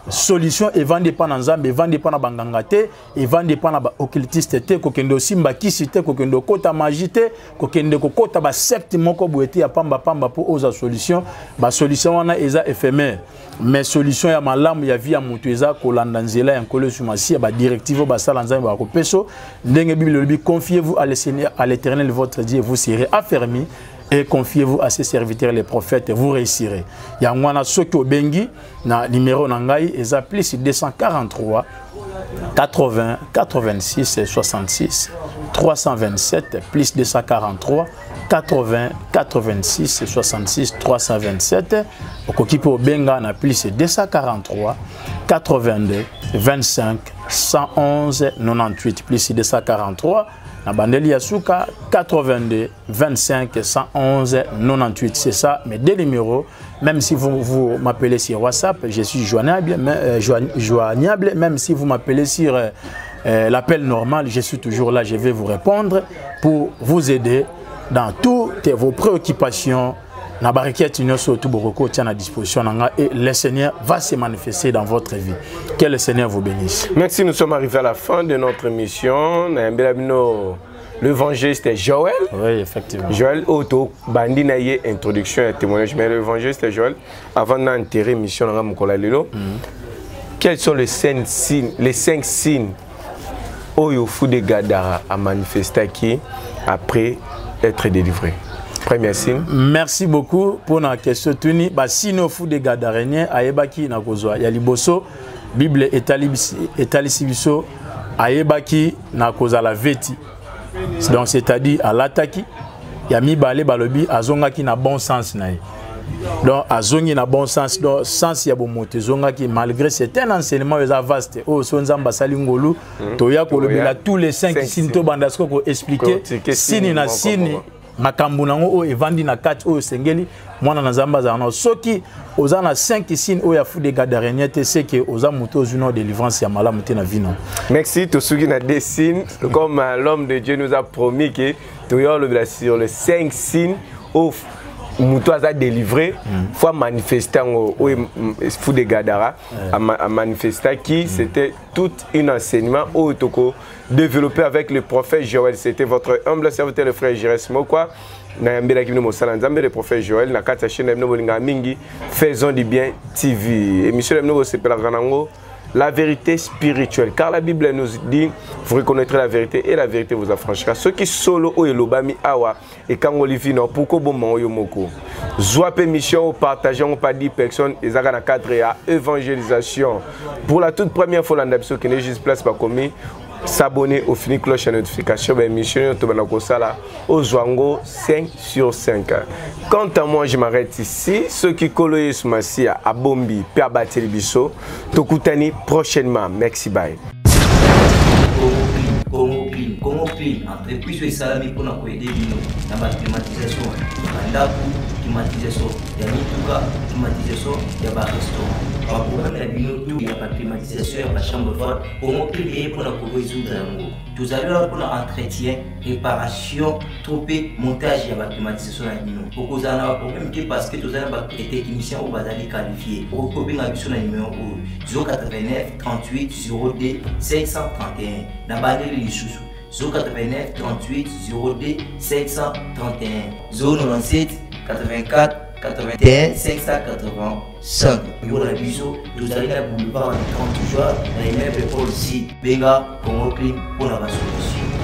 solution et vendre pas dans Zambie, vendre pas dans bangangate, et vendre pas dans occultiste te, kokendo simba kisite, kokendo kota magite, kokendo kota ba secte moko boete ya pamba pamba pour oza solution, ba solution wana eza éphémère. Mais solution ya malamu ya vie ya mutu eza kolanda nzela ya nkolo sumasi ba directive ba sala nzambe ba kopeso, ndenge Bible lobi confiez-vous à l'Éternel, à l'Éternel votre Dieu, vous serez affermis. Et confiez-vous à ses serviteurs les prophètes, vous réussirez. Yangwana Soko Bengi, na numéro Nangai, ils appellent deux cent quarante-trois, quatre-vingts, quatre-vingt-six, soixante-six, trois cent vingt-sept, plus deux cent quarante-trois, quatre-vingts, quatre-vingt-six, soixante-six, trois cent vingt-sept. Au Kokipo Benga, na plus deux cent quarante-trois, quatre-vingt-deux, vingt-cinq, cent onze, quatre-vingt-huit, plus deux cent quarante-trois. Na Bandeli Yasuka quatre-vingt-deux, vingt-cinq, cent onze, quatre-vingt-huit. C'est ça, mes deux numéros. Même si vous, vous m'appelez sur WhatsApp, je suis joignable, euh, joignable. Même si vous m'appelez sur euh, euh, l'appel normal, je suis toujours là, je vais vous répondre pour vous aider dans toutes vos préoccupations. Na bariket nyonso tout boroko tient à disposition et le Seigneur va se manifester dans votre vie. Que le Seigneur vous bénisse. Merci, nous sommes arrivés à la fin de notre mission. L'évangéliste Joël. Oui, effectivement. Joël Auto, bandi na ye introduction et témoignage. Mais l'évangéliste Joël, avant d'enterrer mission dans Mokola Lelo, quels sont les cinq signes, les cinq signes Oyo Fou de Gadara a manifesté qui après être délivré? Premier signe. Merci beaucoup pour la question. Tuni, bah sino Fou de Gadarenien ayebaki na kozwa ya liboso Bible etalisi biso ayebaki na kozala veti. Donc c'est-à-dire à l'attaque ya mibale balobi azongaki na bon sens na ye. Donc azongi na bon sens, donc sens ya bomote zongaki malgré c'est un enseignement vaste. Oh sonzamba salingolu toya kolobela tous les cinq signes to bandasko ko expliquer sini na sini makambu nango o evandi na kati o sengeli mwana na zamba za no soki oza na cinq signes o ya Fou de Gadarenien te c'est que oza muto zuno délivrance ya malamu te na vino. Merci to sugi na des signes comme l'homme de Dieu nous a promis que toya le sur les cinq signes au muto a délivré fois manifestant au Fou de Gadara a manifesté qui c'était tout un enseignement au toko développé avec le prophète Joël. C'était votre humble serviteur le frère Jérès Mokwa. Le prophète Joël, na kata chaîne mingi, faisons du bien T V. Émission la vérité spirituelle. Car la Bible nous dit, vous reconnaîtrez la vérité et la vérité vous affranchira. Ceux qui solo o elobami awa et quand on livre non pourquoi bon man yomoko. Zoa permission partageons pas dix personnes et ça na cadre à évangélisation. Pour la toute première fois l'andabso qui n'est juste place pas commis. S'abonner au fini cloche à notification de l'émission au Zwango cinq sur cinq. Quant à moi, je m'arrête ici. Ceux qui collent sur ma scie à Bombi, Père Batelibiso, Tokutani prochainement. Merci, bye. Congo Clean, Congo Clean, entreprise et salami pour nous aider dans la climatisation, mandaku, climatisation, il y a mituka, climatisation, il y a un restaurant. Par problème la binotou, il y a pas climatisation, il y a pas chambre froide. Congo Clean est pour nous résoudre un Tout à l'heure pour l'entretien, réparation, tropé, montage, il y a pas climatisation la bino. Pour cause d'un problème qui parce que tous les techniciens au bazali qualifiés. Pour copier la mission numéro zéro quatre-vingt-neuf trente-huit zéro deux cinq cent trente et un. Dans le zéro quatre-vingt-neuf trente-huit zéro deux cinq cent trente et un, zéro quatre-vingt-sept quatre-vingt-quatre quatre-vingt-un cinq cent quatre-vingt-cinq. Pour la biso, vous allez la boulevard en trente jours, dans les mêmes épaules ici, Benga, Congo Clean pour la solution.